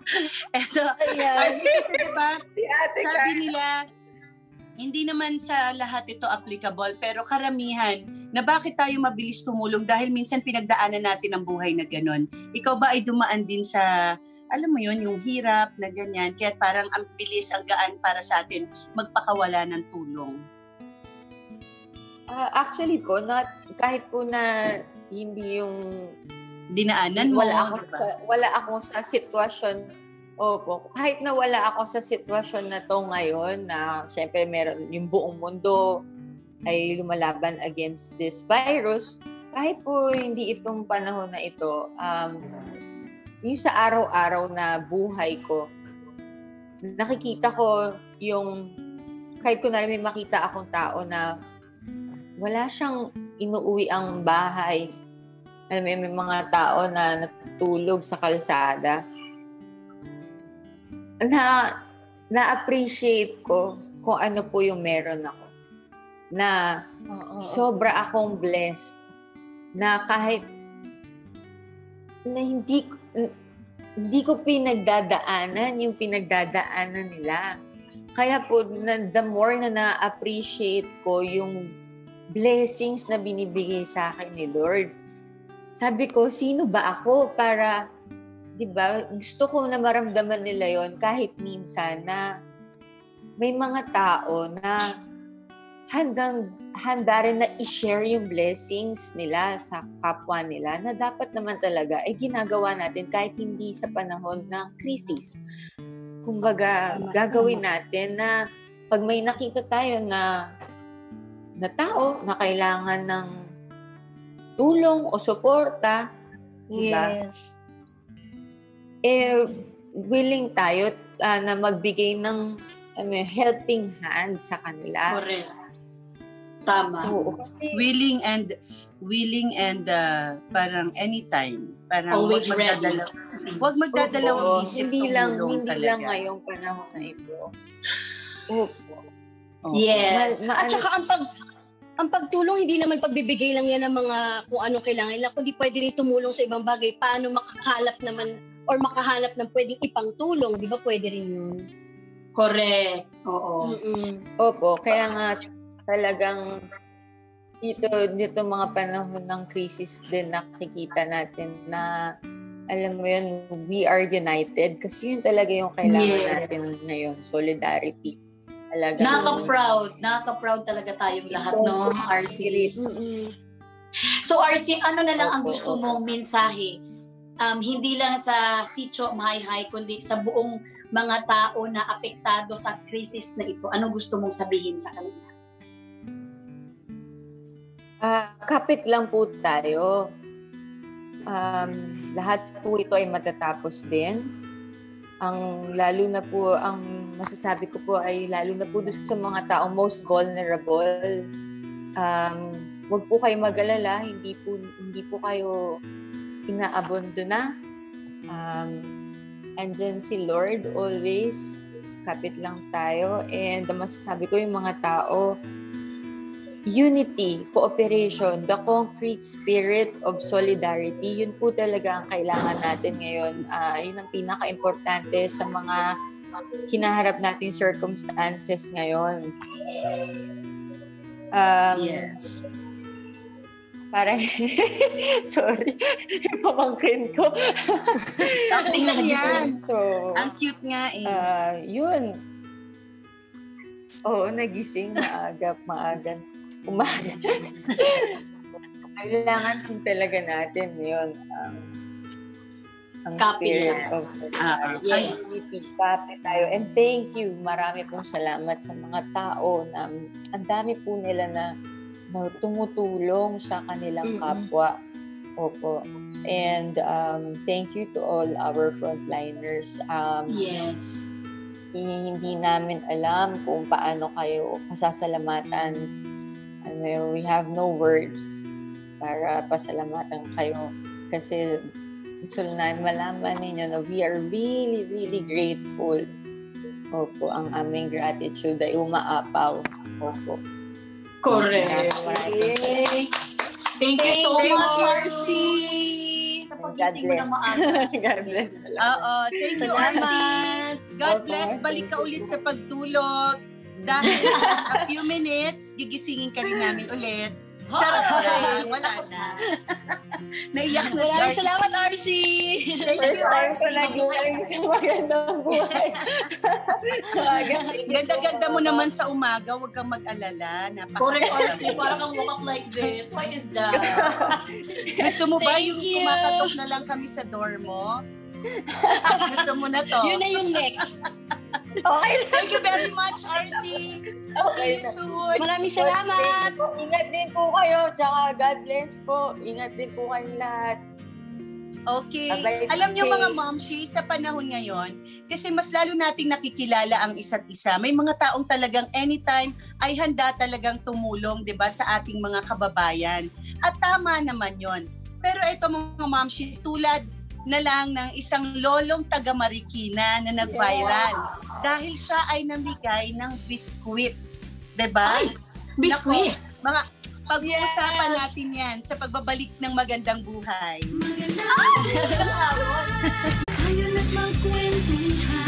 Eto, kasi diba, sabi nila, hindi naman sa lahat ito applicable, pero karamihan na bakit tayo mabilis tumulong dahil minsan pinagdaanan natin ang buhay na gano'n. Ikaw ba ay dumaan din sa, alam mo yun, yung hirap na ganyan, kaya parang ang bilis, ang gaan para sa atin magpakawala ng tulong? Actually po, kahit po na hindi yung dinaanan mo. Wala ako sa sitwasyon. Opo, kahit na wala ako sa sitwasyon na to ngayon na syempre meron yung buong mundo ay lumalaban against this virus, kahit po hindi itong panahon na ito, yung sa araw-araw na buhay ko, nakikita ko yung, kahit ko na rin may makita akong tao na wala siyang inuuwi ang bahay. Alam mo, may mga tao na natutulog sa kalsada. Na-appreciate ko kung ano po yung meron ako. Na sobra akong blessed. Na kahit na hindi ko pinagdadaanan yung pinagdadaanan nila. Kaya po, the more na na-appreciate ko yung blessings na binibigay sa akin ni Lord. Sabi ko, sino ba ako para, di ba, gusto ko na maramdaman nila yon kahit minsan na may mga tao na handa rin na i-share yung blessings nila sa kapwa nila na dapat naman talaga ginagawa natin kahit hindi sa panahon ng krisis. Kumbaga, gagawin natin na pag may nakita tayo na tao na kailangan ng tulong o suporta, diba? Yes. Willing tayo na magbigay ng helping hand sa kanila. Correct. Tama. Oo, kasi willing and parang anytime. Parang always ready. Huwag magdadalawang isip. Hindi lang ngayong panahon na ito. Opo. Yes. At saka ang pagtulong, hindi naman pagbibigay lang yan ng mga kung anong kailangan nila, kundi pwede rin tumulong sa ibang bagay. Paano makakalap naman or makahanap ng pwedeng ipang tulong, di ba pwede rin yun? Correct. Oo. Opo, kaya nga talagang dito mga panahon ng crisis din nakikita natin na alam mo yun, we are united kasi yun talaga yung kailangan natin ngayon, solidarity. Nakaka-proud talaga tayong lahat, no, RC? So, RC, ano na lang ang gusto mong mensahe? Hindi lang sa Sitio Mahayhay, kundi sa buong mga tao na apektado sa krisis na ito. Ano gusto mong sabihin sa kanila? Kapit lang po tayo. Lahat po ito ay matatapos din. Lalo na po, ang masasabi ko po ay lalo na po sa mga taong most vulnerable. Huwag po kayo mag-alala, hindi po kayo inaabandona. Andyan si Lord always. Kapit lang tayo. And masasabi ko yung mga tao, unity, cooperation, the concrete spirit of solidarity, yun po talaga ang kailangan natin ngayon. Yun ang pinaka-importante sa mga hinaharap nating circumstances ngayon. Yes. Parang, sorry, yung pamangkin ko. Acting lang yan. So, ang cute nga yun. Oo, nagising maaga. Umaga. Kailangan din talaga natin yun. Ang spirit of yes. Kapit tayo. And thank you. Marami pong salamat sa mga tao na ang dami po nila na tumutulong sa kanilang kapwa. Opo. And thank you to all our frontliners. Yes. Hindi namin alam kung paano kayo pasasalamatan. We have no words para pasalamatan kayo. Kasi gusto namin malaman ninyo na we are really, really grateful. Opo, ang aming gratitude ay umaapaw. Opo. Correct. Okay. Thank you so much, RC. sa pagising mo na maaga. God bless. Oo. Thank you, RC. God bless. Balik ka ulit sa pagtulog. Dahil a few minutes, gigisingin ka rin namin ulit. Charot na. Wala na. Naiyak na si Maraming RC. salamat, RC. Thank First you, time RC. ko nag-uwaring sa magandang buhay. Ganda-ganda mo naman sa umaga. Huwag kang mag-alala. Correct, RC. Parang kang woke up like this. Why is that? Gusto mo ba Thank yung you. kumakatok na lang kami sa door mo? Gusto mo na to? Yun na yung next. Okay. Thank you very much, RC. See Okay. you soon. Maraming salamat. Ingat din po kayo. Tsaka God bless po. Ingat din po kayong lahat. Okay. Bye-bye. Alam niyo mga momshi, sa panahon ngayon, kasi mas lalo nating nakikilala ang isa't isa. May mga taong talagang anytime ay handa talagang tumulong, 'di ba, sa ating mga kababayan. At tama naman 'yon. Pero ito mga momshi, tulad na lang ng isang lolong taga Marikina na nag-viral dahil siya ay namigay ng biskwit. 'Di ba? Ay, biskwit. Nako, mga pag-uusapan natin 'yan sa pagbabalik ng magandang buhay. Tayo nagmagkwentuhan.